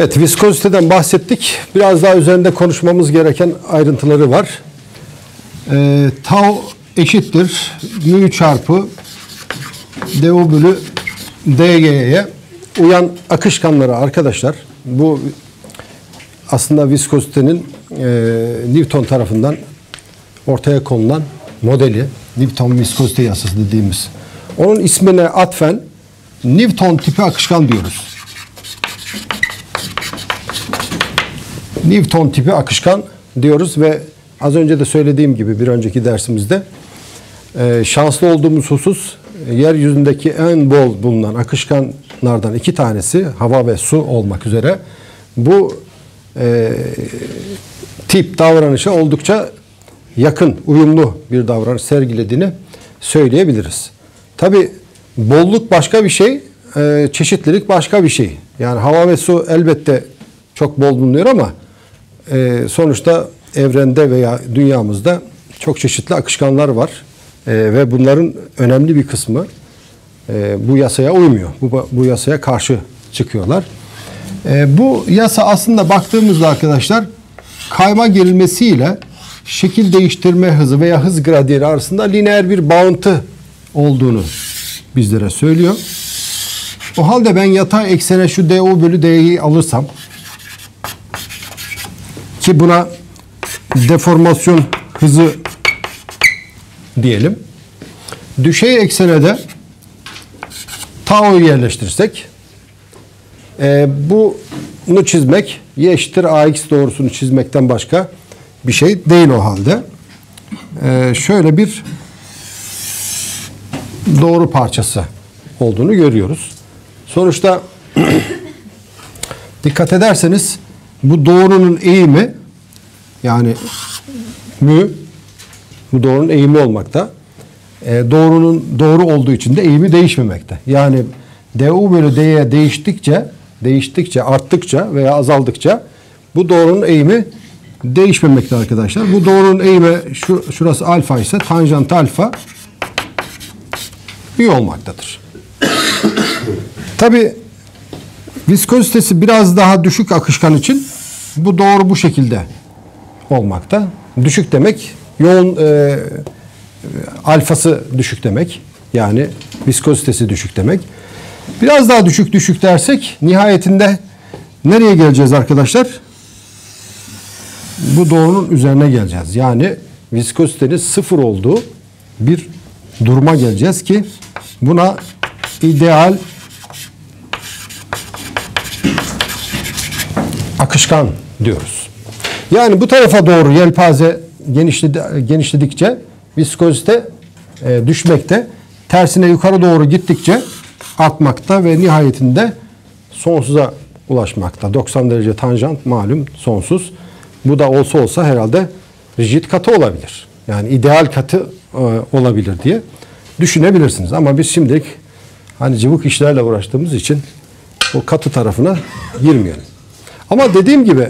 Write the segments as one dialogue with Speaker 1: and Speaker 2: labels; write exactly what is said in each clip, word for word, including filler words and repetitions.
Speaker 1: Evet, viskoziteden bahsettik. Biraz daha üzerinde konuşmamız gereken ayrıntıları var. E, tau eşittir mü çarpı du bölü dg'ye uyan akışkanları arkadaşlar. Bu aslında viskozitenin e, Newton tarafından ortaya konulan modeli. Newton viskozite yasası dediğimiz. Onun ismine atfen Newton tipi akışkan diyoruz. Newton tipi akışkan diyoruz ve az önce de söylediğim gibi bir önceki dersimizde e, şanslı olduğumuz husus yeryüzündeki en bol bulunan akışkanlardan iki tanesi hava ve su olmak üzere bu e, tip davranışa oldukça yakın, uyumlu bir davranış sergilediğini söyleyebiliriz. Tabi bolluk başka bir şey, e, çeşitlilik başka bir şey. Yani hava ve su elbette çok bol bulunuyor ama e, sonuçta evrende veya dünyamızda çok çeşitli akışkanlar var. E, ve bunların önemli bir kısmı e, bu yasaya uymuyor. Bu, bu yasaya karşı çıkıyorlar. E, bu yasa aslında baktığımızda arkadaşlar kayma gerilmesiyle şekil değiştirme hızı veya hız gradiyenti arasında lineer bir bağıntı olduğunu bizlere söylüyor. O halde ben yatay eksene şu du bölü dg'yi alırsam ki buna deformasyon hızı diyelim. Düşey eksene de tau'yu yerleştirirsek e, bunu çizmek y eşittir ax doğrusunu çizmekten başka bir şey değil o halde. E, şöyle bir doğru parçası olduğunu görüyoruz. Sonuçta dikkat ederseniz bu doğrunun eğimi yani mü bu doğrunun eğimi olmakta. E, doğrunun doğru olduğu için de eğimi değişmemekte. Yani du bölü dg değiştikçe değiştikçe arttıkça veya azaldıkça bu doğrunun eğimi değişmemekte arkadaşlar. Bu doğrunun eğimi şu, şurası alfa ise tanjant alfa bir olmaktadır. Tabi viskozitesi biraz daha düşük akışkan için bu doğru bu şekilde olmakta. Düşük demek yoğun e, alfası düşük demek. Yani viskozitesi düşük demek. Biraz daha düşük düşük dersek nihayetinde nereye geleceğiz arkadaşlar? Bu doğrunun üzerine geleceğiz. Yani viskozitenin sıfır olduğu bir duruma geleceğiz ki buna ideal akışkan diyoruz. Yani bu tarafa doğru yelpaze genişledi, genişledikçe viskozite e, düşmekte. Tersine yukarı doğru gittikçe artmakta ve nihayetinde sonsuza ulaşmakta. doksan derece tanjant malum sonsuz. Bu da olsa olsa herhalde rigid katı olabilir. Yani ideal katı e, olabilir diye düşünebilirsiniz. Ama biz şimdilik hani cıvık işlerle uğraştığımız için o katı tarafına girmeyelim. Ama dediğim gibi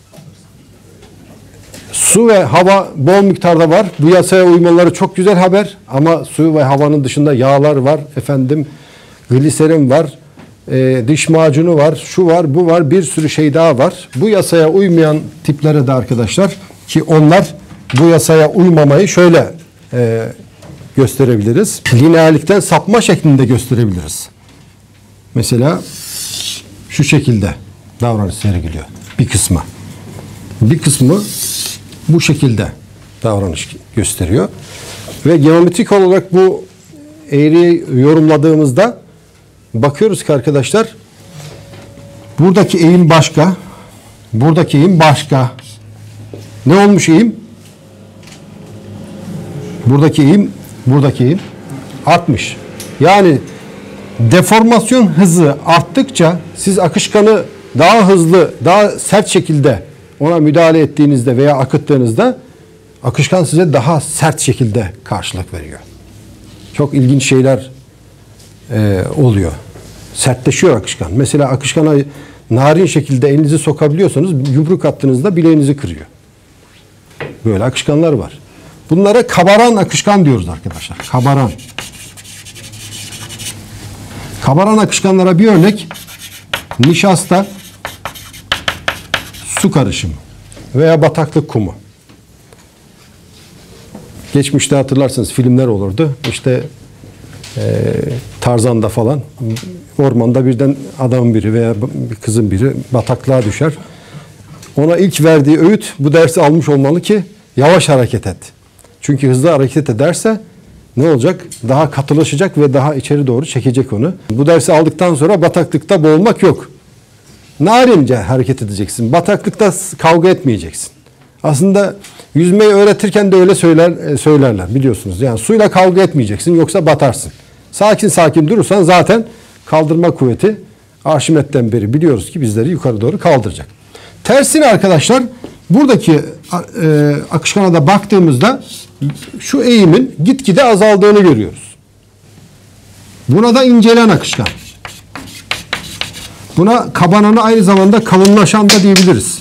Speaker 1: su ve hava bol miktarda var. Bu yasaya uymaları çok güzel haber. Ama su ve havanın dışında yağlar var. Efendim gliserin var. E, diş macunu var. Şu var, bu var. Bir sürü şey daha var. Bu yasaya uymayan tiplere de arkadaşlar ki onlar bu yasaya uymamayı şöyle e, gösterebiliriz. Lineerlikten sapma şeklinde gösterebiliriz. Mesela şu şekilde davranış sergiliyor. Bir kısmı. Bir kısmı bu şekilde davranış gösteriyor. Ve geometrik olarak bu eğriyi yorumladığımızda bakıyoruz ki arkadaşlar buradaki eğim başka, buradaki eğim başka. Ne olmuş eğim? Buradaki eğim, buradaki eğim artmış. Yani deformasyon hızı arttıkça siz akışkanı daha hızlı, daha sert şekilde ona müdahale ettiğinizde veya akıttığınızda akışkan size daha sert şekilde karşılık veriyor. Çok ilginç şeyler e, oluyor. Sertleşiyor akışkan. Mesela akışkana narin şekilde elinizi sokabiliyorsanız yumruk attığınızda bileğinizi kırıyor. Böyle akışkanlar var. Bunlara kabaran akışkan diyoruz arkadaşlar. Kabaran. Kabaran akışkanlara bir örnek nişasta su karışımı veya bataklık kumu. Geçmişte hatırlarsınız filmler olurdu. İşte e, Tarzan'da falan ormanda birden adamın biri veya bir kızın biri bataklığa düşer. Ona ilk verdiği öğüt bu dersi almış olmalı ki yavaş hareket et. Çünkü hızlı hareket ederse ne olacak? Daha katılaşacak ve daha içeri doğru çekecek onu. Bu dersi aldıktan sonra bataklıkta boğulmak yok. Narince hareket edeceksin. Bataklıkta kavga etmeyeceksin. Aslında yüzmeyi öğretirken de öyle söyler söylerler biliyorsunuz. Yani suyla kavga etmeyeceksin yoksa batarsın. Sakin sakin durursan zaten kaldırma kuvveti Arşimet'ten beri biliyoruz ki bizleri yukarı doğru kaldıracak. Tersine arkadaşlar buradaki e, akışkana da baktığımızda şu eğimin gitgide azaldığını görüyoruz. Buna da incelen akışkan. Buna kabananı aynı zamanda kalınlaşan da diyebiliriz.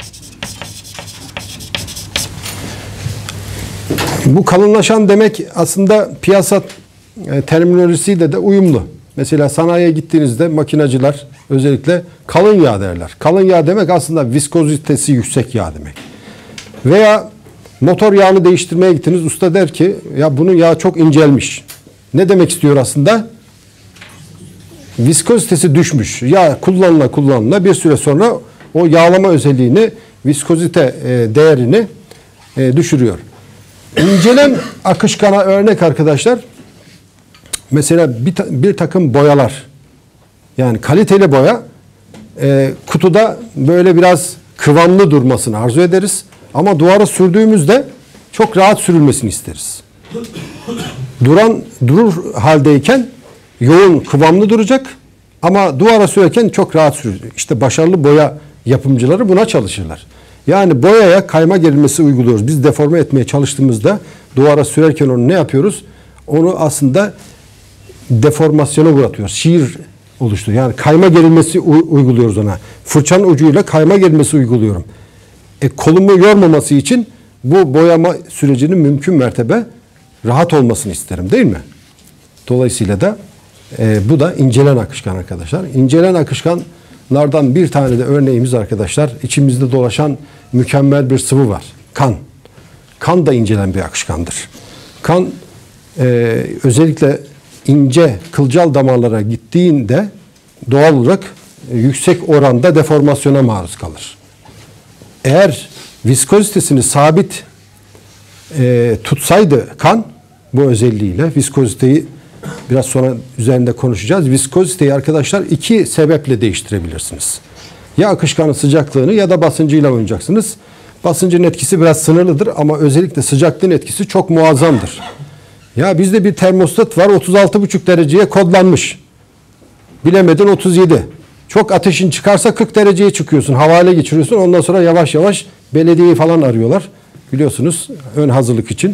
Speaker 1: Bu kalınlaşan demek aslında piyasa e, terminolojisiyle de uyumlu. Mesela sanayiye gittiğinizde makinacılar özellikle kalın yağ derler. Kalın yağ demek aslında viskozitesi yüksek yağ demek. Veya motor yağını değiştirmeye gittiniz. Usta der ki ya bunun yağı çok incelmiş. Ne demek istiyor aslında? Viskozitesi düşmüş. Yağ kullanıla kullanıla bir süre sonra o yağlama özelliğini, viskozite e, değerini e, düşürüyor. İncelen akışkana örnek arkadaşlar. Mesela bir, bir takım boyalar. Yani kaliteli boya e, kutuda böyle biraz kıvamlı durmasını arzu ederiz. Ama duvara sürdüğümüzde çok rahat sürülmesini isteriz. Duran durur haldeyken yoğun kıvamlı duracak ama duvara sürerken çok rahat sürülecek. İşte başarılı boya yapımcıları buna çalışırlar. Yani boyaya kayma gerilmesi uyguluyoruz. Biz deforme etmeye çalıştığımızda duvara sürerken onu ne yapıyoruz? Onu aslında deformasyona uğratıyoruz. Şiir oluşturuyor. Yani kayma gerilmesi uyguluyoruz ona. Fırçanın ucuyla kayma gerilmesi uyguluyorum. E, kolumu yormaması için bu boyama sürecinin mümkün mertebe rahat olmasını isterim değil mi? Dolayısıyla da e, bu da incelen akışkan arkadaşlar. İncelen akışkanlardan bir tane de örneğimiz arkadaşlar. İçimizde dolaşan mükemmel bir sıvı var. Kan. Kan da incelen bir akışkandır. Kan e, özellikle ince kılcal damarlara gittiğinde doğal olarak e, yüksek oranda deformasyona maruz kalır. Eğer viskozitesini sabit e, tutsaydı kan bu özelliğiyle viskoziteyi biraz sonra üzerinde konuşacağız. Viskoziteyi arkadaşlar iki sebeple değiştirebilirsiniz. Ya akışkanın sıcaklığını ya da basıncıyla oynayacaksınız. Basıncın etkisi biraz sınırlıdır ama özellikle sıcaklığın etkisi çok muazzamdır. Ya bizde bir termostat var otuz altı buçuk dereceye kodlanmış. Bilemedin otuz yedi. Çok ateşin çıkarsa kırk dereceye çıkıyorsun. Havale geçiriyorsun. Ondan sonra yavaş yavaş belediyeyi falan arıyorlar. Biliyorsunuz ön hazırlık için.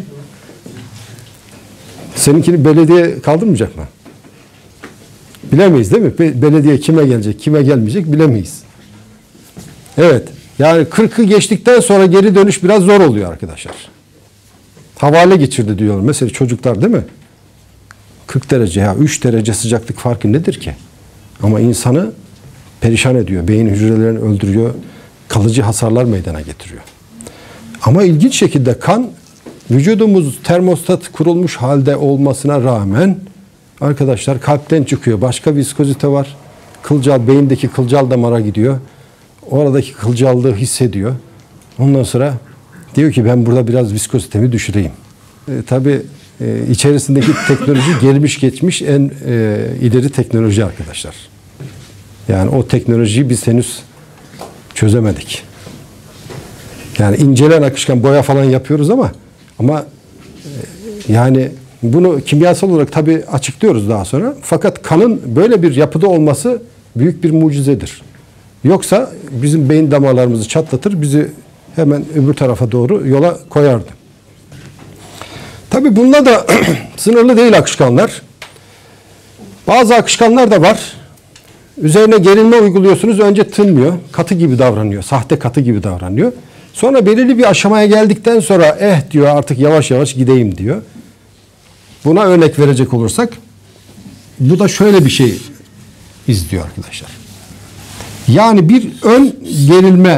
Speaker 1: Seninkini belediye kaldırmayacak mı? Bilemeyiz değil mi? Be- belediye kime gelecek, kime gelmeyecek bilemeyiz. Evet. Yani kırkı geçtikten sonra geri dönüş biraz zor oluyor arkadaşlar. Havale geçirdi diyorlar. Mesela çocuklar değil mi? kırk derece ya üç derece sıcaklık farkı nedir ki? Ama insanı perişan ediyor. Beyin hücrelerini öldürüyor. Kalıcı hasarlar meydana getiriyor. Ama ilginç şekilde kan vücudumuz termostat kurulmuş halde olmasına rağmen arkadaşlar kalpten çıkıyor. Başka viskozite var. Kılcal, beyindeki kılcal damara gidiyor. Oradaki kılcallığı hissediyor. Ondan sonra diyor ki ben burada biraz viskozitemi düşüreyim. E, tabii e, içerisindeki teknoloji gelmiş geçmiş en e, ileri teknoloji arkadaşlar. Yani o teknolojiyi biz henüz çözemedik. Yani incelen akışkan boya falan yapıyoruz ama ama e, yani bunu kimyasal olarak tabii açıklıyoruz daha sonra. Fakat kanın böyle bir yapıda olması büyük bir mucizedir. Yoksa bizim beyin damarlarımızı çatlatır, bizi hemen öbür tarafa doğru yola koyardı. Tabii bununla da sınırlı değil akışkanlar. Bazı akışkanlar da var. Üzerine gerilme uyguluyorsunuz. Önce tınmıyor. Katı gibi davranıyor. Sahte katı gibi davranıyor. Sonra belirli bir aşamaya geldikten sonra eh diyor artık yavaş yavaş gideyim diyor. Buna örnek verecek olursak bu da şöyle bir şey izliyor arkadaşlar. Yani bir ön gerilme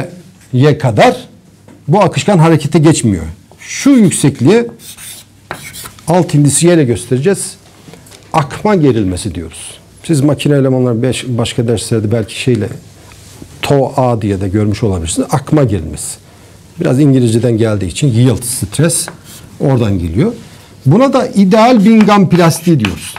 Speaker 1: ye kadar bu akışkan harekete geçmiyor. Şu yüksekliğe alt indisiyeyle göstereceğiz. Akma gerilmesi diyoruz. Siz makine elemanları başka derslerde belki şeyle T O A diye de görmüş olabilirsiniz. Akma gerilmesi. Biraz İngilizceden geldiği için yield stres oradan geliyor. Buna da ideal Bingham plastiği diyoruz.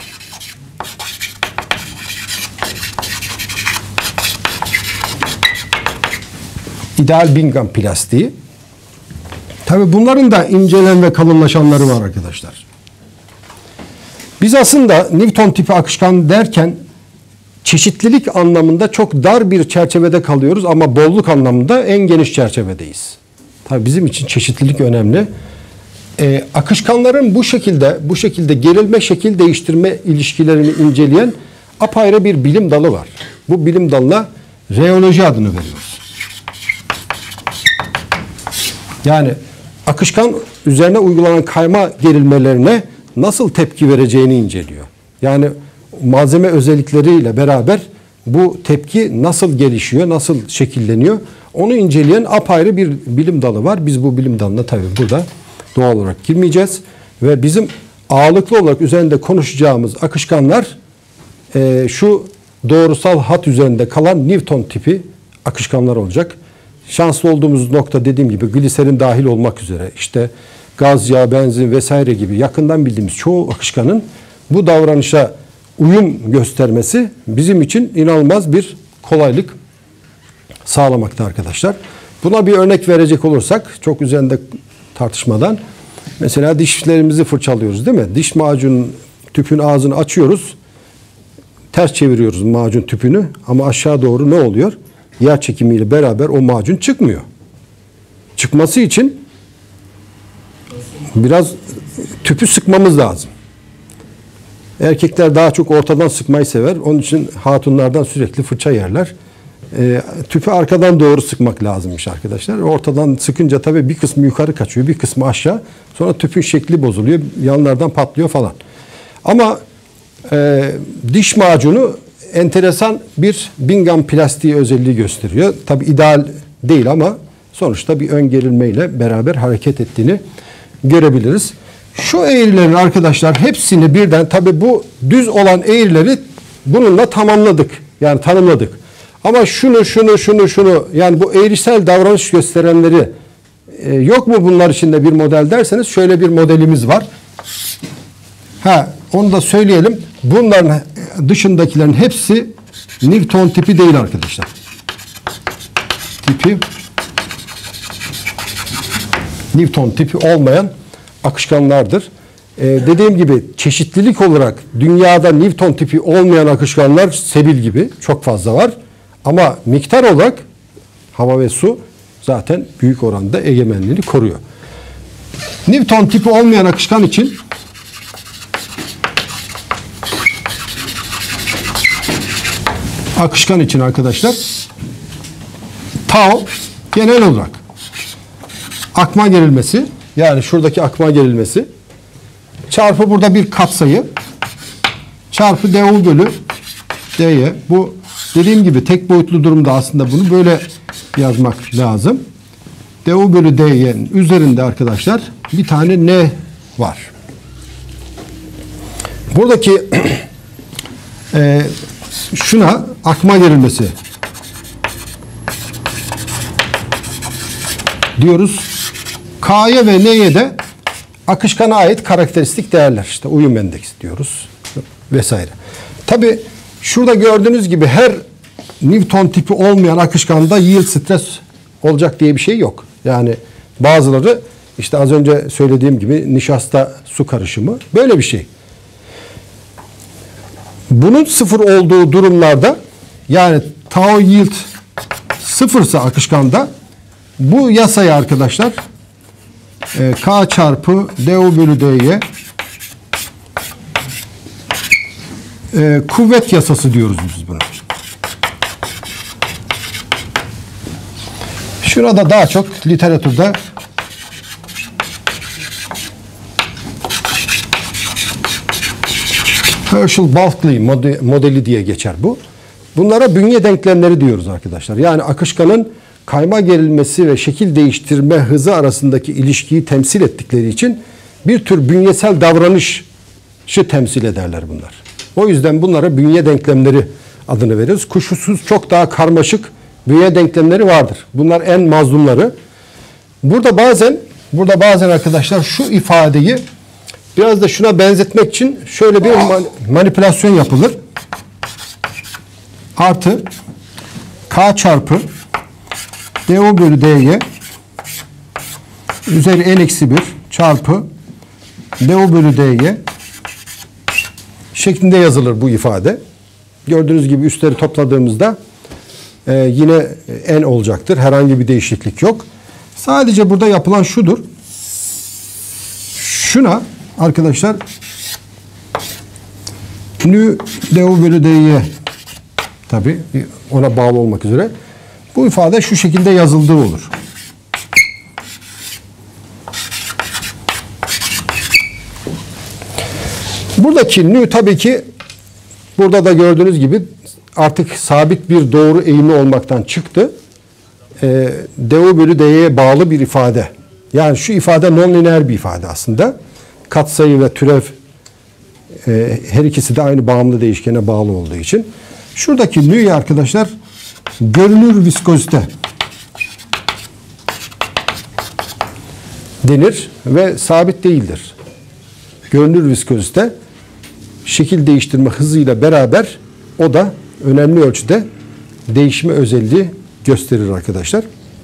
Speaker 1: İdeal Bingham plastiği. Tabii bunların da incelen ve kalınlaşanları var arkadaşlar. Biz aslında Newton tipi akışkan derken çeşitlilik anlamında çok dar bir çerçevede kalıyoruz ama bolluk anlamında en geniş çerçevedeyiz. Tabii bizim için çeşitlilik önemli. Ee, akışkanların bu şekilde bu şekilde gerilme şekil değiştirme ilişkilerini inceleyen apayrı bir bilim dalı var. Bu bilim dalına reoloji adını veriyoruz. Yani akışkan üzerine uygulanan kayma gerilmelerine nasıl tepki vereceğini inceliyor. Yani malzeme özellikleriyle beraber bu tepki nasıl gelişiyor, nasıl şekilleniyor onu inceleyen apayrı bir bilim dalı var. Biz bu bilim dalına tabii burada doğal olarak girmeyeceğiz. Ve bizim ağırlıklı olarak üzerinde konuşacağımız akışkanlar e, şu doğrusal hat üzerinde kalan Newton tipi akışkanlar olacak. Şanslı olduğumuz nokta dediğim gibi gliserin dahil olmak üzere işte gaz, yağ, benzin vesaire gibi yakından bildiğimiz çoğu akışkanın bu davranışa uyum göstermesi bizim için inanılmaz bir kolaylık sağlamakta arkadaşlar. Buna bir örnek verecek olursak çok üzerinde tartışmadan mesela dişlerimizi fırçalıyoruz değil mi? Diş macun tüpün ağzını açıyoruz. Ters çeviriyoruz macun tüpünü ama aşağı doğru ne oluyor? Yer çekimiyle beraber o macun çıkmıyor. Çıkması için biraz tüpü sıkmamız lazım. Erkekler daha çok ortadan sıkmayı sever. Onun için hatunlardan sürekli fırça yerler. E, tüpü arkadan doğru sıkmak lazımmış arkadaşlar. Ortadan sıkınca tabii bir kısmı yukarı kaçıyor, bir kısmı aşağı. Sonra tüpün şekli bozuluyor, yanlardan patlıyor falan. Ama e, diş macunu enteresan bir Bingham plastiği özelliği gösteriyor. Tabii ideal değil ama sonuçta bir ön gerilmeyle beraber hareket ettiğini görebiliriz. Şu eğrilerin arkadaşlar hepsini birden tabii bu düz olan eğrileri bununla tamamladık. Yani tanımladık. Ama şunu şunu şunu şunu yani bu eğrisel davranış gösterenleri e, yok mu bunlar içinde bir model derseniz şöyle bir modelimiz var. Ha onu da söyleyelim. Bunların dışındakilerin hepsi Newton tipi değil arkadaşlar. Tipi Newton tipi olmayan akışkanlardır. Ee, dediğim gibi çeşitlilik olarak dünyada Newton tipi olmayan akışkanlar sebil gibi çok fazla var. Ama miktar olarak hava ve su zaten büyük oranda egemenliğini koruyor. Newton tipi olmayan akışkan için akışkan için arkadaşlar tau genel olarak akma gerilmesi yani şuradaki akma gerilmesi çarpı burada bir katsayı çarpı du bölü dy. Bu dediğim gibi tek boyutlu durumda aslında bunu böyle yazmak lazım. Du bölü dy'nin üzerinde arkadaşlar bir tane n var. Buradaki e, şuna akma gerilmesi diyoruz. K'ya ve N'ye de akışkana ait karakteristik değerler. İşte uyum endeksi diyoruz vesaire. Tabi şurada gördüğünüz gibi her Newton tipi olmayan akışkanda yield stres olacak diye bir şey yok. Yani bazıları işte az önce söylediğim gibi nişasta su karışımı böyle bir şey. Bunun sıfır olduğu durumlarda yani tau yield sıfırsa akışkanda bu yasayı arkadaşlar e, K çarpı du bölü dy e, kuvvet yasası diyoruz biz buna. Şurada daha çok literatürde Herschel-Bulkley modeli diye geçer bu. Bunlara bünye denklemleri diyoruz arkadaşlar. Yani akışkanın kayma gerilmesi ve şekil değiştirme hızı arasındaki ilişkiyi temsil ettikleri için bir tür bünyesel davranışı temsil ederler bunlar. O yüzden bunlara bünye denklemleri adını veriyoruz. Kuşkusuz çok daha karmaşık bünye denklemleri vardır. Bunlar en mazlumları. Burada bazen burada bazen arkadaşlar şu ifadeyi biraz da şuna benzetmek için şöyle bir manipülasyon yapılır. Artı K çarpı dO bölü dy üzeri n eksi bir çarpı dO bölü dy şeklinde yazılır bu ifade. Gördüğünüz gibi üstleri topladığımızda e, yine n olacaktır. Herhangi bir değişiklik yok. Sadece burada yapılan şudur. Şuna arkadaşlar nü dO bölü dy tabi ona bağlı olmak üzere bu ifade şu şekilde yazıldığı olur. Buradaki nü tabii ki burada da gördüğünüz gibi artık sabit bir doğru eğimi olmaktan çıktı. E, dO bölü dy'ye bağlı bir ifade. Yani şu ifade nonlineer bir ifade aslında. Katsayı ve türev e, her ikisi de aynı bağımlı değişkene bağlı olduğu için. Şuradaki nü'ye arkadaşlar görünür viskozite denir ve sabit değildir. Görünür viskozite şekil değiştirme hızıyla beraber o da önemli ölçüde değişme özelliği gösterir arkadaşlar.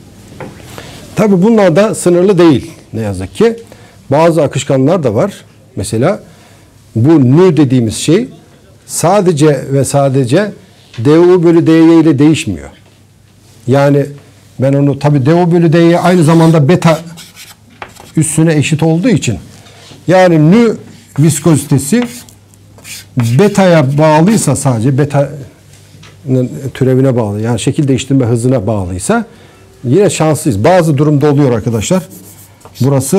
Speaker 1: Tabi bunlar da sınırlı değil ne yazık ki. Bazı akışkanlar da var. Mesela bu nü dediğimiz şey sadece ve sadece dO bölü dy ile değişmiyor. Yani ben onu tabi dO bölü dy aynı zamanda beta üssüne eşit olduğu için yani nü viskozitesi beta'ya bağlıysa sadece beta'nın türevine bağlı yani şekil değiştirme hızına bağlıysa yine şanslıyız. Bazı durumda oluyor arkadaşlar. Burası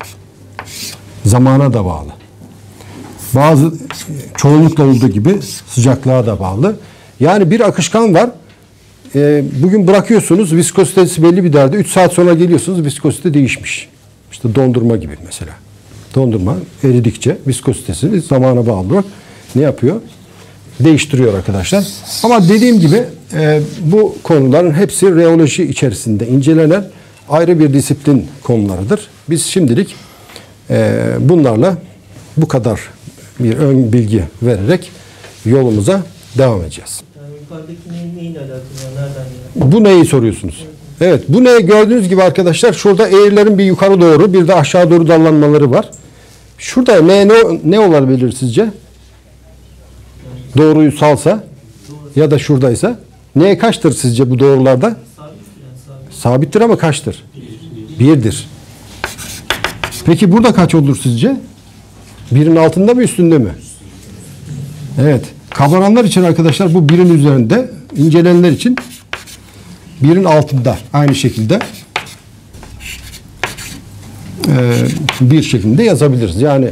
Speaker 1: zamana da bağlı. Bazı çoğunlukla olduğu gibi sıcaklığa da bağlı. Yani bir akışkan var. E, bugün bırakıyorsunuz viskozitesi belli bir değerde. üç saat sonra geliyorsunuz viskozite değişmiş. İşte dondurma gibi mesela. Dondurma eridikçe viskozitesini zamana bağlı olarak ne yapıyor? Değiştiriyor arkadaşlar. Ama dediğim gibi e, bu konuların hepsi reoloji içerisinde incelenen ayrı bir disiplin konularıdır. Biz şimdilik e, bunlarla bu kadar bir ön bilgi vererek yolumuza devam edeceğiz.
Speaker 2: Yani yukarıdaki neyin, neyle alakalı? Nereden?
Speaker 1: Bu neyi soruyorsunuz? Evet, bu ne gördüğünüz gibi arkadaşlar şurada eğrilerin bir yukarı doğru bir de aşağı doğru dallanmaları var. Şurada ne ne, ne olabilir sizce? Doğruyu salsa ya da şuradaysa neye kaçtır sizce bu doğrularda?
Speaker 2: Sabittir, yani sabit.
Speaker 1: Sabittir ama kaçtır? Birdir. Peki burada kaç olur sizce? Birin altında mı üstünde mi? Evet. Kavrananlar için arkadaşlar bu birin üzerinde, incelenenler için birin altında aynı şekilde e, bir şekilde yazabiliriz. Yani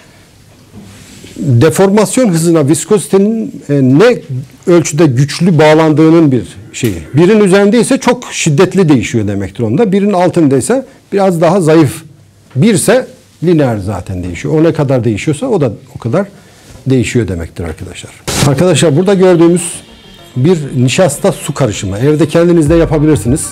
Speaker 1: deformasyon hızına viskozitenin e, ne ölçüde güçlü bağlandığının bir şeyi. Birin üzerindeyse çok şiddetli değişiyor demektir onda. Birin altındaysa biraz daha zayıf. Birse lineer zaten değişiyor. O ne kadar değişiyorsa o da o kadar değişiyor demektir arkadaşlar. Arkadaşlar burada gördüğümüz bir nişasta su karışımı. Evde kendiniz de yapabilirsiniz.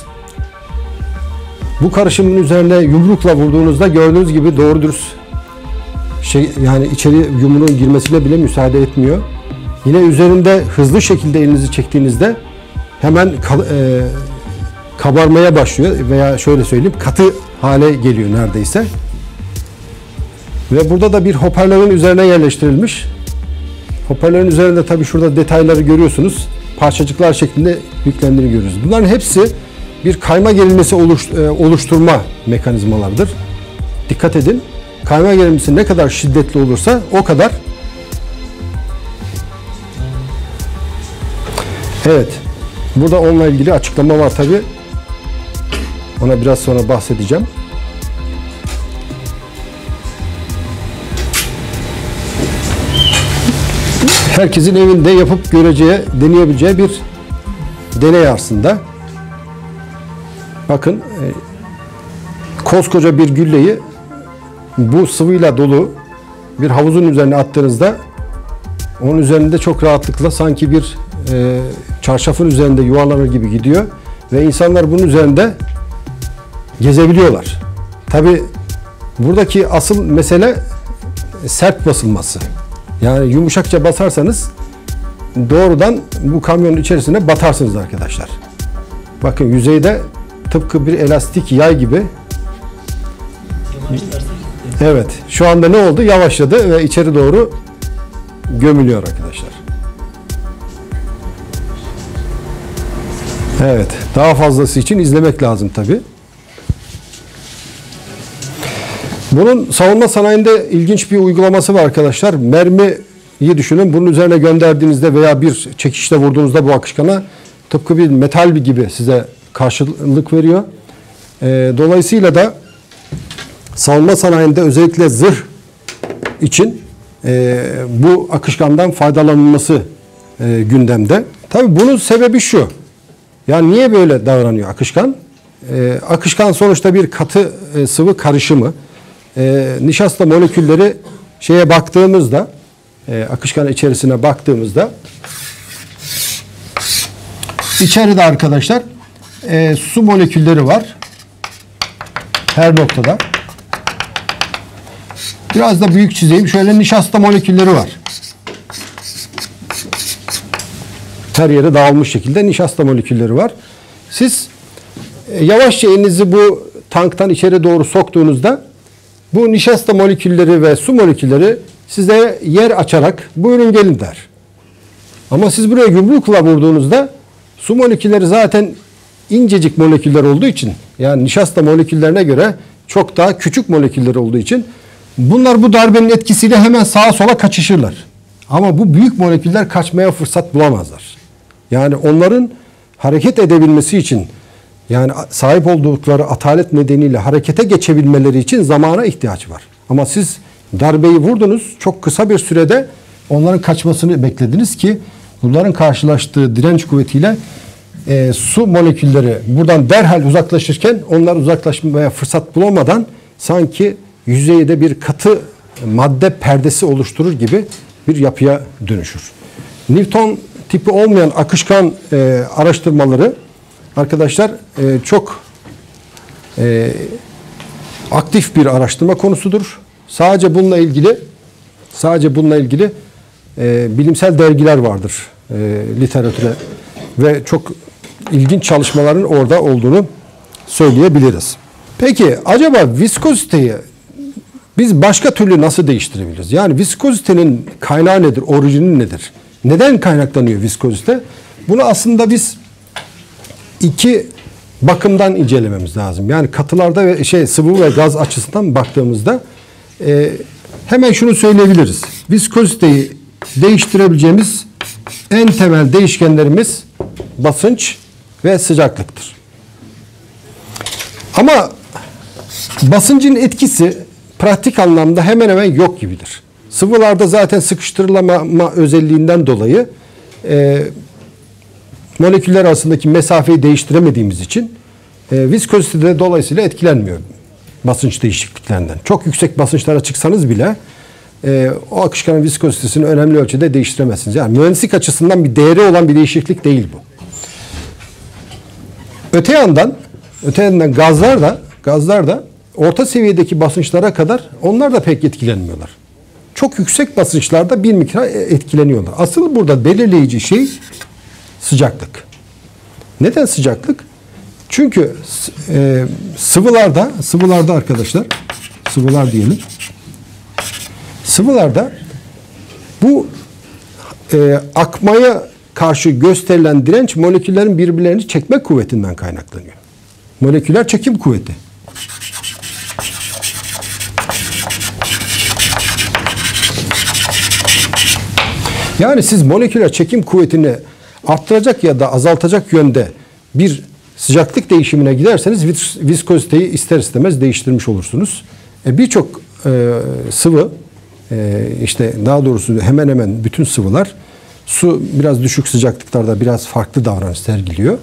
Speaker 1: Bu karışımın üzerine yumrukla vurduğunuzda gördüğünüz gibi doğru dürüst şey yani içeri yumruğun girmesine bile müsaade etmiyor. Yine üzerinde hızlı şekilde elinizi çektiğinizde hemen e, kabarmaya başlıyor veya şöyle söyleyeyim katı hale geliyor neredeyse. Ve burada da bir hoparlörün üzerine yerleştirilmiş. Hoparlörün üzerinde tabii şurada detayları görüyorsunuz. Parçacıklar şeklinde yüklendiğini görüyoruz. Bunların hepsi bir kayma gerilmesi oluş, e, oluşturma mekanizmalarıdır. Dikkat edin. Kayma gerilmesi ne kadar şiddetli olursa o kadar. Evet. Burada onunla ilgili açıklama var tabii. Ona biraz sonra bahsedeceğim. Herkesin evinde yapıp göreceği, deneyebileceği bir deney aslında. Bakın e, koskoca bir gülleyi bu sıvıyla dolu bir havuzun üzerine attığınızda onun üzerinde çok rahatlıkla sanki bir e, çarşafın üzerinde yuvarlanır gibi gidiyor ve insanlar bunun üzerinde gezebiliyorlar. Tabi buradaki asıl mesele sert basılması. Yani yumuşakça basarsanız doğrudan bu kamyonun içerisine batarsınız arkadaşlar. Bakın yüzeyde tıpkı bir elastik yay gibi. Evet. Şu anda ne oldu? Yavaşladı ve içeri doğru gömülüyor arkadaşlar. Evet. Daha fazlası için izlemek lazım tabi. Bunun savunma sanayinde ilginç bir uygulaması var arkadaşlar. Mermiyi düşünün. Bunun üzerine gönderdiğinizde veya bir çekişle vurduğunuzda bu akışkana tıpkı bir metal gibi size karşılık veriyor. E, dolayısıyla da savunma sanayinde özellikle zırh için e, bu akışkandan faydalanılması e, gündemde. Tabii bunun sebebi şu. Yani niye böyle davranıyor akışkan? E, akışkan sonuçta bir katı e, sıvı karışımı. E, nişasta molekülleri şeye baktığımızda, e, akışkan içerisine baktığımızda içeride arkadaşlar e, su molekülleri var. Her noktada. Biraz da büyük çizeyim. Şöyle nişasta molekülleri var. Her yere dağılmış şekilde nişasta molekülleri var. Siz e, yavaşça elinizi bu tanktan içeri doğru soktuğunuzda bu nişasta molekülleri ve su molekülleri size yer açarak buyurun gelin der. Ama siz buraya yumrukla vurduğunuzda su molekülleri zaten incecik moleküller olduğu için, yani nişasta moleküllerine göre çok daha küçük moleküller olduğu için bunlar bu darbenin etkisiyle hemen sağa sola kaçışırlar. Ama bu büyük moleküller kaçmaya fırsat bulamazlar. Yani onların hareket edebilmesi için, yani sahip oldukları atalet nedeniyle harekete geçebilmeleri için zamana ihtiyaç var. Ama siz darbeyi vurdunuz, çok kısa bir sürede onların kaçmasını beklediniz ki bunların karşılaştığı direnç kuvvetiyle e, su molekülleri buradan derhal uzaklaşırken onlar uzaklaşmaya fırsat bulamadan sanki yüzeyde bir katı madde perdesi oluşturur gibi bir yapıya dönüşür. Newton tipi olmayan akışkan e, araştırmaları arkadaşlar e, çok e, aktif bir araştırma konusudur. Sadece bununla ilgili sadece bununla ilgili e, bilimsel dergiler vardır e, literatüre ve çok ilginç çalışmaların orada olduğunu söyleyebiliriz. Peki acaba viskoziteyi biz başka türlü nasıl değiştirebiliriz? Yani viskozitenin kaynağı nedir? Orijini nedir? Neden kaynaklanıyor viskozite? Bunu aslında biz iki bakımdan incelememiz lazım. Yani katılarda ve şey sıvı ve gaz açısından baktığımızda e, hemen şunu söyleyebiliriz. Viskoziteyi değiştirebileceğimiz en temel değişkenlerimiz basınç ve sıcaklıktır. Ama basıncın etkisi pratik anlamda hemen hemen yok gibidir. Sıvılarda zaten sıkıştırılama özelliğinden dolayı e, moleküller arasındaki mesafeyi değiştiremediğimiz için e, viskozite de dolayısıyla etkilenmiyor basınç değişikliklerinden. Çok yüksek basınçlara çıksanız bile e, o akışkanın viskozitesini önemli ölçüde değiştiremezsiniz. Yani mühendislik açısından bir değeri olan bir değişiklik değil bu. Öte yandan öte yandan gazlar da gazlar da orta seviyedeki basınçlara kadar onlar da pek etkilenmiyorlar. Çok yüksek basınçlarda bir miktar etkileniyorlar. Asıl burada belirleyici şey sıcaklık. Neden sıcaklık? Çünkü e, sıvılarda, sıvılarda arkadaşlar, sıvılar diyelim. Sıvılarda bu e, akmaya karşı gösterilen direnç moleküllerin birbirlerini çekme kuvvetinden kaynaklanıyor. Moleküler çekim kuvveti. Yani siz moleküler çekim kuvvetini arttıracak ya da azaltacak yönde bir sıcaklık değişimine giderseniz vis viskoziteyi ister istemez değiştirmiş olursunuz. E, Birçok e, sıvı e, işte daha doğrusu hemen hemen bütün sıvılar su biraz düşük sıcaklıklarda biraz farklı davranış sergiliyor.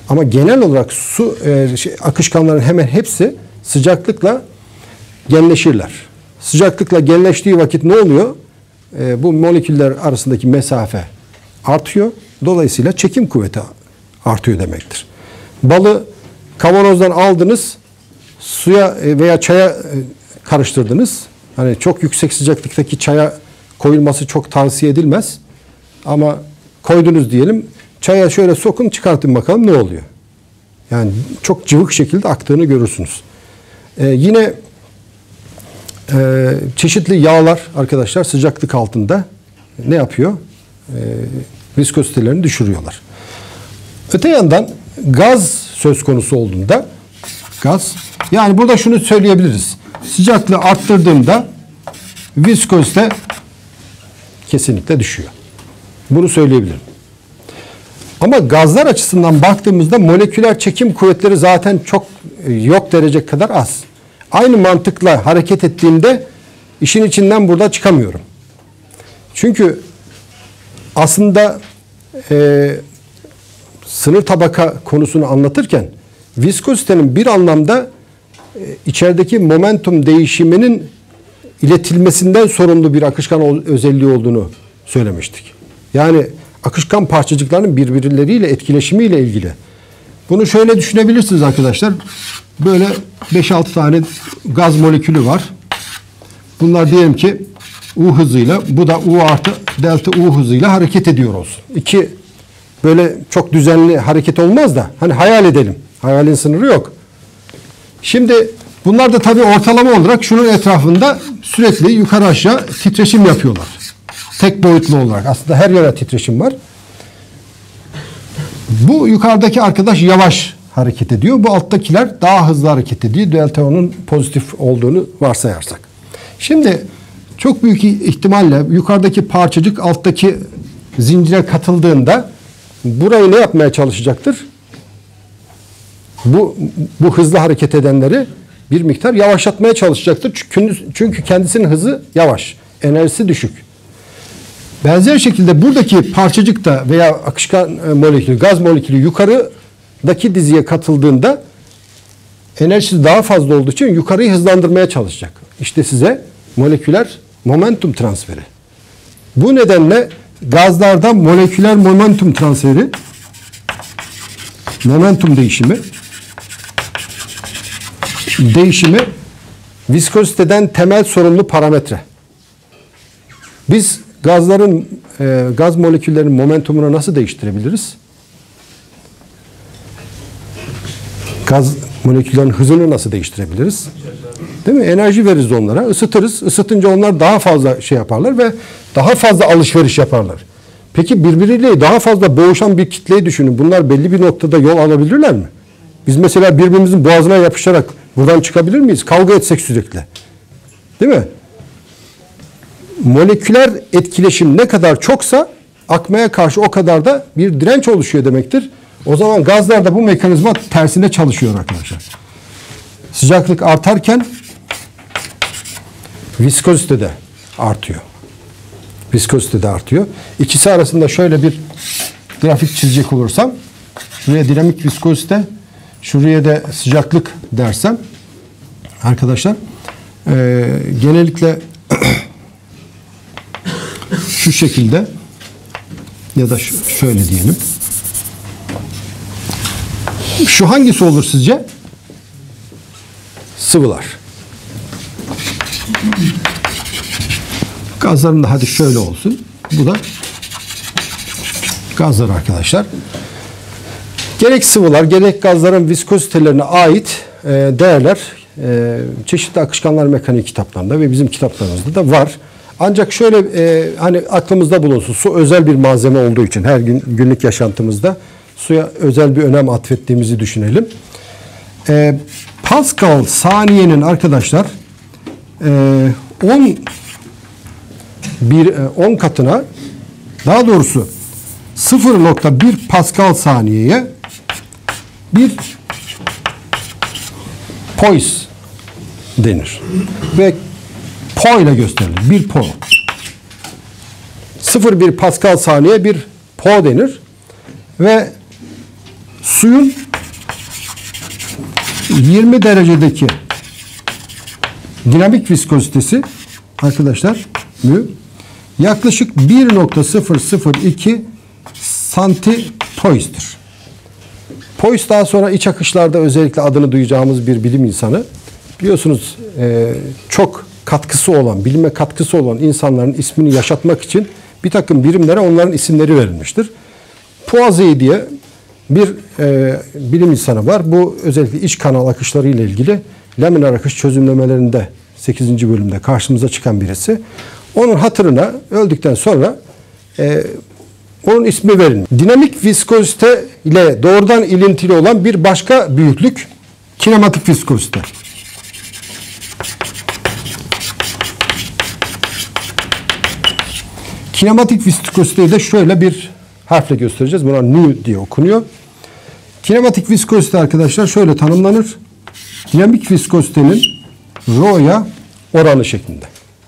Speaker 1: Ama genel olarak su e, şey, akışkanların hemen hepsi sıcaklıkla genleşirler. Sıcaklıkla genleştiği vakit ne oluyor? E, bu moleküller arasındaki mesafe artıyor. Dolayısıyla çekim kuvveti artıyor demektir. Balı kavanozdan aldınız, suya veya çaya karıştırdınız. Hani çok yüksek sıcaklıktaki çaya koyulması çok tavsiye edilmez. Ama koydunuz diyelim. Çaya şöyle sokun, çıkartın bakalım ne oluyor. Yani çok cıvık şekilde aktığını görürsünüz. Ee, yine e, çeşitli yağlar arkadaşlar sıcaklık altında ne yapıyor? E, viskozitelerini düşürüyorlar. Öte yandan gaz söz konusu olduğunda gaz, yani burada şunu söyleyebiliriz. Sıcaklığı arttırdığımda viskozite kesinlikle düşüyor. Bunu söyleyebilirim. Ama gazlar açısından baktığımızda moleküler çekim kuvvetleri zaten çok yok derece kadar az. Aynı mantıkla hareket ettiğimde işin içinden burada çıkamıyorum. Çünkü aslında e, sınır tabaka konusunu anlatırken viskozitenin bir anlamda e, içerideki momentum değişiminin iletilmesinden sorumlu bir akışkan özelliği olduğunu söylemiştik. Yani akışkan parçacıkların birbirleriyle etkileşimiyle ilgili. Bunu şöyle düşünebilirsiniz arkadaşlar. Böyle beş altı tane gaz molekülü var. Bunlar diyelim ki U hızıyla, bu da U artı delta U hızıyla hareket ediyor olsun. İki böyle çok düzenli hareket olmaz da hani hayal edelim. Hayalin sınırı yok. Şimdi bunlar da tabii ortalama olarak şunun etrafında sürekli yukarı aşağı titreşim yapıyorlar. Tek boyutlu olarak. Aslında her yere titreşim var. Bu yukarıdaki arkadaş yavaş hareket ediyor. Bu alttakiler daha hızlı hareket ediyor. Delta O'nun pozitif olduğunu varsayarsak. Şimdi çok büyük ihtimalle yukarıdaki parçacık alttaki zincire katıldığında burayı ne yapmaya çalışacaktır? Bu, bu hızlı hareket edenleri bir miktar yavaşlatmaya çalışacaktır. Çünkü, çünkü kendisinin hızı yavaş. Enerjisi düşük. Benzer şekilde buradaki parçacık da veya akışkan molekülü, gaz molekülü yukarıdaki diziye katıldığında enerjisi daha fazla olduğu için yukarıyı hızlandırmaya çalışacak. İşte size moleküler momentum transferi. Bu nedenle gazlarda moleküler momentum transferi, momentum değişimi, değişimi viskoziteden temel sorumlu parametre. Biz gazların, e, gaz moleküllerinin momentumunu nasıl değiştirebiliriz? Gaz moleküllerinin hızını nasıl değiştirebiliriz? Değil mi? Enerji veririz onlara, ısıtırız. Isıtınca onlar daha fazla şey yaparlar ve daha fazla alışveriş yaparlar. Peki birbiriyle daha fazla boğuşan bir kitleyi düşünün. Bunlar belli bir noktada yol alabilirler mi? Biz mesela birbirimizin boğazına yapışarak buradan çıkabilir miyiz? Kavga etsek sürekli. Değil mi? Moleküler etkileşim ne kadar çoksa akmaya karşı o kadar da bir direnç oluşuyor demektir. O zaman gazlarda bu mekanizma tersine çalışıyor arkadaşlar. Sıcaklık artarken viskozite de artıyor. Viskozite de artıyor. İkisi arasında şöyle bir grafik çizecek olursam, şuraya dinamik viskozite, şuraya da sıcaklık dersem arkadaşlar e, genellikle şu şekilde ya da şöyle diyelim. Şu hangisi olur sizce? Sıvılar. Gazların da hadi şöyle olsun. Bu da gazlar arkadaşlar. Gerek sıvılar, gerek gazların viskozitelerine ait e, değerler e, çeşitli akışkanlar mekaniği kitaplarında ve bizim kitaplarımızda da var. Ancak şöyle e, hani aklımızda bulunsun. Su özel bir malzeme olduğu için her gün günlük yaşantımızda suya özel bir önem atfettiğimizi düşünelim. E, Pascal saniyenin arkadaşlar e, on bir on katına, daha doğrusu sıfır nokta bir Pascal saniyeye bir poise denir. Ve po ile gösterilir. Bir po. sıfır virgül bir Pascal saniye bir po denir. Ve Suyun yirmi derecedeki dinamik viskozitesi arkadaşlar mü yaklaşık bir nokta sıfır sıfır iki santipois'tir. Pois daha sonra iç akışlarda özellikle adını duyacağımız bir bilim insanı. Biliyorsunuz e, çok katkısı olan, bilime katkısı olan insanların ismini yaşatmak için bir takım birimlere onların isimleri verilmiştir. Poiseuille diye bir e, bilim insanı var. Bu özellikle iç kanal akışları ile ilgili laminar akış çözümlemelerinde sekizinci bölümde karşımıza çıkan birisi. Onun hatırına öldükten sonra e, onun ismi verilmiş. Dinamik viskozite ile doğrudan ilintili olan bir başka büyüklük kinematik viskozite. Kinematik viskoziteyi de şöyle bir harfle göstereceğiz. Buna nu diye okunuyor. Kinematik viskozite arkadaşlar şöyle tanımlanır. Dinamik viskozitenin rho'ya oranı şeklinde.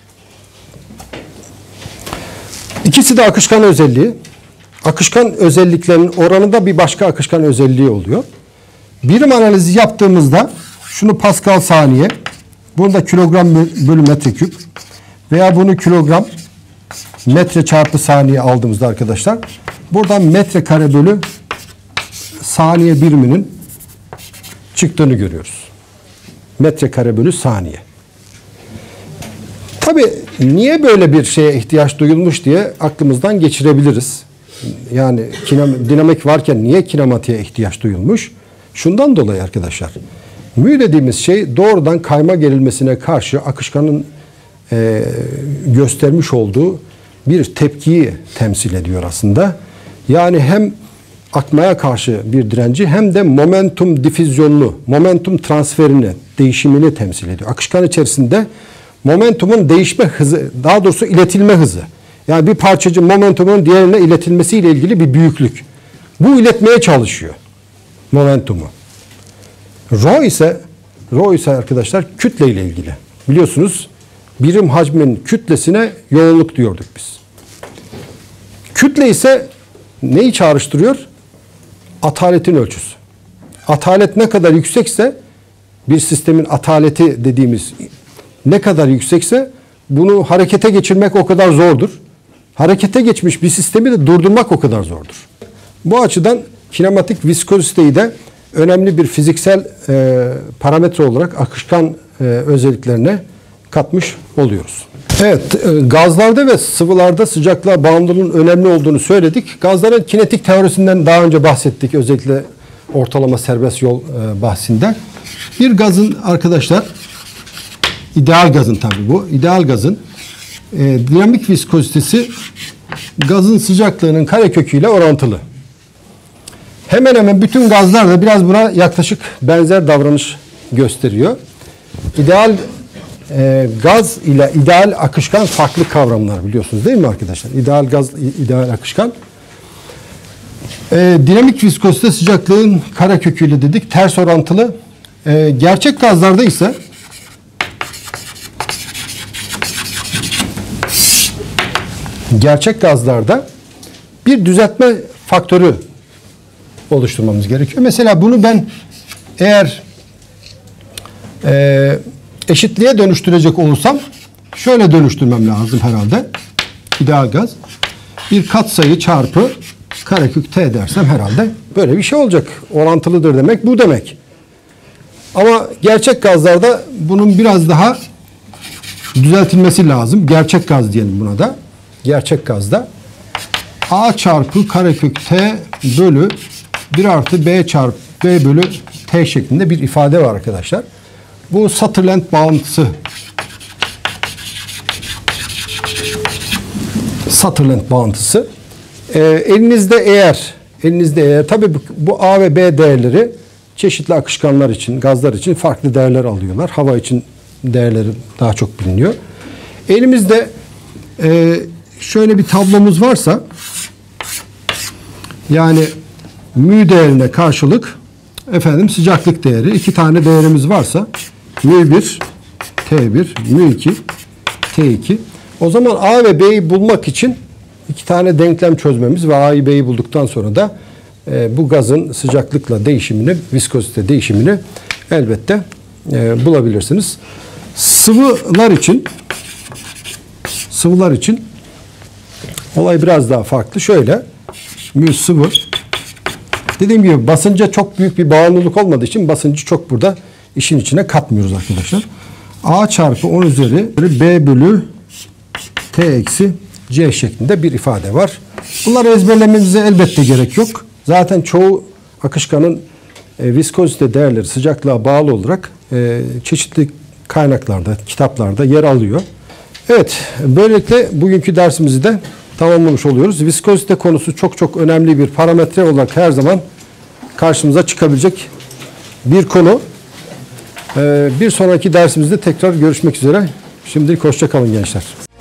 Speaker 1: İkisi de akışkan özelliği. Akışkan özelliklerin oranında bir başka akışkan özelliği oluyor. Birim analizi yaptığımızda şunu Pascal saniye, bunu da kilogram bölü metreküp veya bunu kilogram metre çarpı saniye aldığımızda arkadaşlar buradan metrekare bölü saniye biriminin çıktığını görüyoruz. Metrekare bölü saniye. Tabii niye böyle bir şeye ihtiyaç duyulmuş diye aklımızdan geçirebiliriz. Yani dinamik varken niye kinematiğe ihtiyaç duyulmuş? Şundan dolayı arkadaşlar. Mü dediğimiz şey doğrudan kayma gerilmesine karşı akışkanın e, göstermiş olduğu bir tepkiyi temsil ediyor aslında. Yani hem akmaya karşı bir direnci hem de momentum difüzyonunu, momentum transferini, değişimini temsil ediyor. Akışkan içerisinde momentumun değişme hızı, daha doğrusu iletilme hızı. Yani bir parçacı momentumun diğerine iletilmesiyle ilgili bir büyüklük. Bu iletmeye çalışıyor momentumu. Rho ise Rho ise arkadaşlar kütle ile ilgili. Biliyorsunuz birim hacmin kütlesine yoğunluk diyorduk biz. Kütle ise neyi çağrıştırıyor? Ataletin ölçüsü. Atalet ne kadar yüksekse bir sistemin ataleti dediğimiz ne kadar yüksekse bunu harekete geçirmek o kadar zordur. Harekete geçmiş bir sistemi de durdurmak o kadar zordur. Bu açıdan kinematik viskoziteyi de önemli bir fiziksel e, parametre olarak akışkan e, özelliklerine katmış oluyoruz. Evet, e, gazlarda ve sıvılarda sıcaklığa bağımlılığın önemli olduğunu söyledik. Gazların kinetik teorisinden daha önce bahsettik. Özellikle ortalama serbest yol e, bahsinde. Bir gazın arkadaşlar, ideal gazın tabii bu, ideal gazın e, dinamik viskozitesi gazın sıcaklığının kareköküyle orantılı. Hemen hemen bütün gazlar da biraz buna yaklaşık benzer davranış gösteriyor. İdeal e, gaz ile ideal akışkan farklı kavramlar biliyorsunuz değil mi arkadaşlar? İdeal gaz, ideal akışkan. E, dinamik viskozite sıcaklığın kareköküyle dedik, ters orantılı. E, gerçek gazlarda ise gerçek gazlarda bir düzeltme faktörü oluşturmamız gerekiyor. Mesela bunu ben eğer e, eşitliğe dönüştürecek olursam şöyle dönüştürmem lazım herhalde. İdeal gaz. Bir katsayı çarpı karekök T dersem herhalde böyle bir şey olacak. Orantılıdır demek bu demek. Ama gerçek gazlarda bunun biraz daha düzeltilmesi lazım. Gerçek gaz diyelim buna da. Gerçek gazda A çarpı karekök T bölü bir artı B çarpı B bölü T şeklinde bir ifade var arkadaşlar. Bu Sutherland bağıntısı. Sutherland bağıntısı. Ee, elinizde eğer elinizde eğer tabii bu, bu A ve B değerleri çeşitli akışkanlar için, gazlar için farklı değerler alıyorlar. Hava için değerleri daha çok biliniyor. Elimizde e, şöyle bir tablomuz varsa yani mü değerine karşılık efendim sıcaklık değeri iki tane değerimiz varsa mü bir, T bir, mü iki, T iki. O zaman A ve B'yi bulmak için iki tane denklem çözmemiz ve A'yı B'yi bulduktan sonra da e, bu gazın sıcaklıkla değişimini, viskozite değişimini elbette e, bulabilirsiniz. Sıvılar için sıvılar için olay biraz daha farklı. Şöyle bir sıvı, dediğim gibi basınca çok büyük bir bağımlılık olmadığı için basıncı çok burada işin içine katmıyoruz arkadaşlar. A çarpı on üzeri B bölü T eksi C şeklinde bir ifade var. Bunları ezberlemenize elbette gerek yok. Zaten çoğu akışkanın e, viskozite değerleri sıcaklığa bağlı olarak e, çeşitli kaynaklarda, kitaplarda yer alıyor. Evet, böylelikle bugünkü dersimizi de tamamlamış oluyoruz. Viskozite konusu çok çok önemli bir parametre olarak her zaman karşımıza çıkabilecek bir konu. E, bir sonraki dersimizde tekrar görüşmek üzere. Şimdilik hoşça kalın gençler.